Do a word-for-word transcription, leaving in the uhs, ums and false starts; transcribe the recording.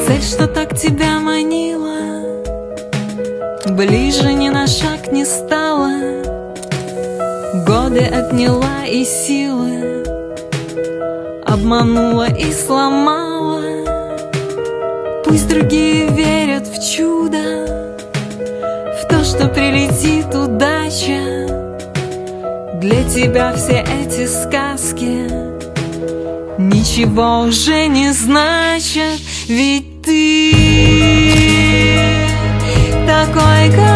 Цель, что так тебя манила, ближе ни на шаг не стала. Годы отняла и силы, обманула и сломала. Пусть другие верят в чудо, в то, что прилетит удача. Для тебя все эти сказки ничего уже не значат. Ведь ты такой, как